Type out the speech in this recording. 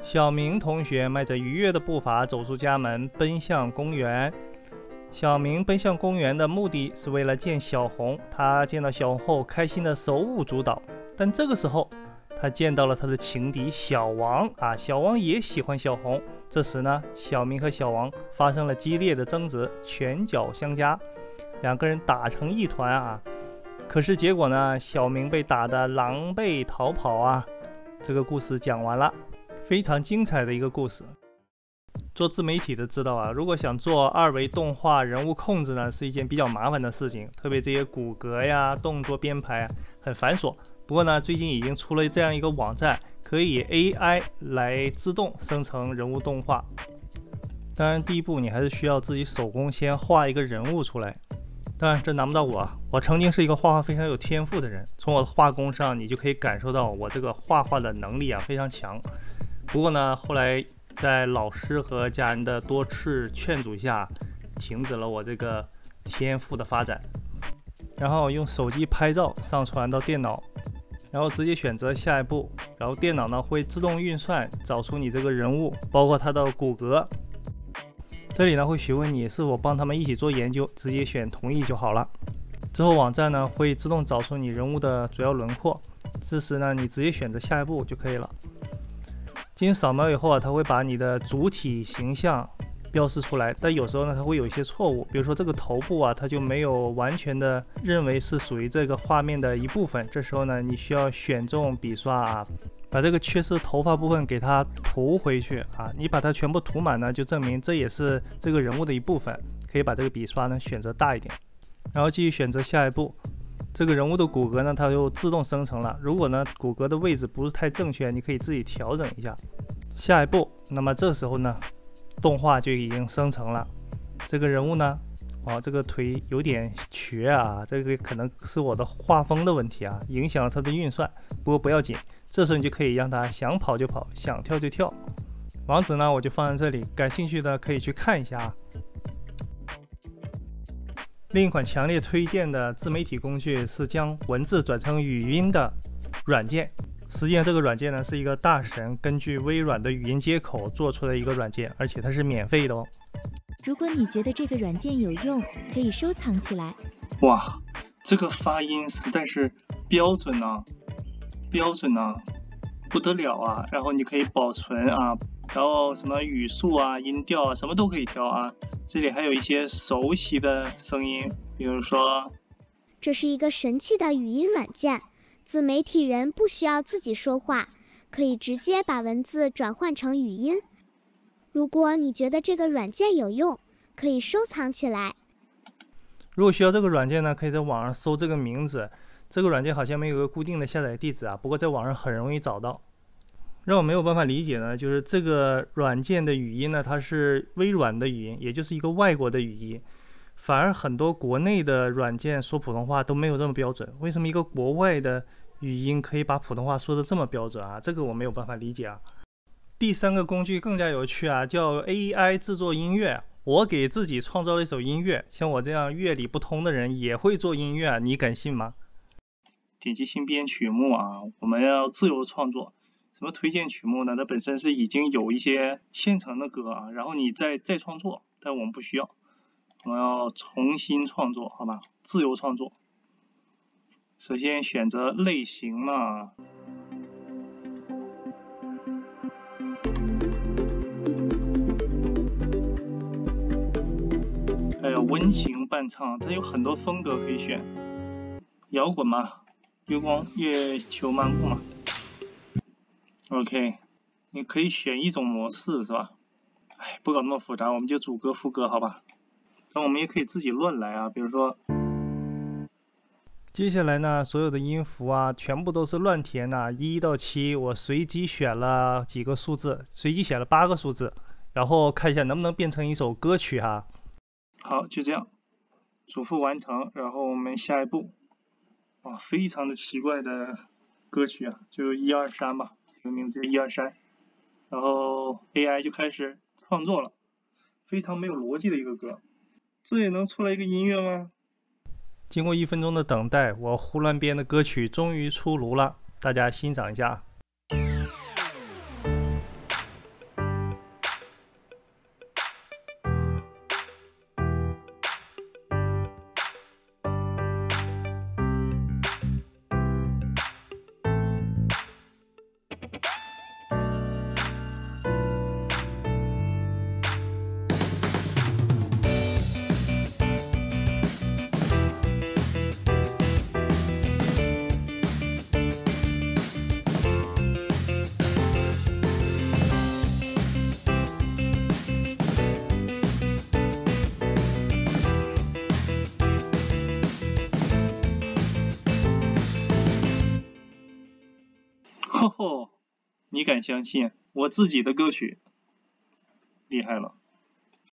小明同学迈着愉悦的步伐走出家门，奔向公园。小明奔向公园的目的是为了见小红，他见到小红后开心的手舞足蹈。但这个时候，他见到了他的情敌小王小王也喜欢小红。这时呢，小明和小王发生了激烈的争执，拳脚相加，两个人打成一团。可是结果呢，小明被打得狼狈逃跑。这个故事讲完了，非常精彩的一个故事。做自媒体的知道如果想做2维动画人物控制呢，是一件比较麻烦的事情，特别这些骨骼呀、动作编排很繁琐。不过呢，最近已经出了这样一个网站，可以 AI 来自动生成人物动画。当然，第一步你还是需要自己手工先画一个人物出来。当然，这难不到我曾经是一个画画非常有天赋的人，从我的画工上，你就可以感受到我这个画画的能力非常强。不过呢，后来在老师和家人的多次劝阻下，停止了我这个天赋的发展。然后用手机拍照上传到电脑，然后直接选择下一步，然后电脑呢会自动运算，找出你这个人物，包括他的骨骼。这里呢会询问你是否帮他们一起做研究，直接选同意就好了。之后网站呢会自动找出你人物的主要轮廓，这时呢你直接选择下一步就可以了。经扫描以后它会把你的主体形象标示出来，但有时候呢它会有一些错误，比如说这个头部它就没有完全的认为是属于这个画面的一部分。这时候呢你需要选中笔刷把这个缺失头发部分给它涂回去你把它全部涂满呢，就证明这也是这个人物的一部分，可以把这个笔刷呢选择大一点，然后继续选择下一步。这个人物的骨骼呢它就自动生成了，如果呢骨骼的位置不是太正确，你可以自己调整一下。下一步，那么这时候呢动画就已经生成了。这个人物呢这个腿有点瘸这个可能是我的画风的问题影响了它的运算，不过不要紧，这时候你就可以让它想跑就跑，想跳就跳。网址呢我就放在这里，感兴趣的可以去看一下另一款强烈推荐的自媒体工具是将文字转成语音的软件。实际上这个软件呢是一个大神根据微软的语音接口做出的一个软件，而且它是免费的如果你觉得这个软件有用，可以收藏起来。 哇，这个发音实在是标准不得了然后你可以保存然后什么语速音调什么都可以调这里还有一些熟悉的声音，比如说， 这是一个神奇的语音软件，自媒体人不需要自己说话，可以直接把文字转换成语音。如果你觉得这个软件有用，可以收藏起来。 如果需要这个软件呢，可以在网上搜这个名字。这个软件好像没有一个固定的下载地址不过在网上很容易找到。让我没有办法理解呢，就是这个软件的语音呢，它是微软的语音，也就是一个外国的语音，反而很多国内的软件说普通话都没有这么标准。为什么一个国外的语音可以把普通话说的这么标准这个我没有办法理解第三个工具更加有趣叫 AI 制作音乐。我给自己创造了一首音乐，像我这样乐理不通的人也会做音乐你敢信吗？点击新编曲目我们要自由创作。什么推荐曲目呢？它本身是已经有一些现成的歌然后你再创作，但我们不需要，我们要重新创作，好吧？自由创作。首先选择类型嘛，还有温情伴唱，它有很多风格可以选，摇滚嘛，月球漫步嘛。OK， 你可以选一种模式是吧？不搞那么复杂，我们就主歌副歌好吧？那我们也可以自己乱来比如说，接下来呢，所有的音符全部都是乱填1到7，我随机选了几个数字，随机选了8个数字，然后看一下能不能变成一首歌曲好，就这样，主副完成，然后我们下一步，非常的奇怪的歌曲就1、2、3吧。这个名字1、2、3，然后 AI 就开始创作了，非常没有逻辑的一个歌，这也能出来一个音乐吗？经过1分钟的等待，我胡乱编的歌曲终于出炉了，大家欣赏一下。 吼吼，你敢相信我自己的歌曲？厉害了。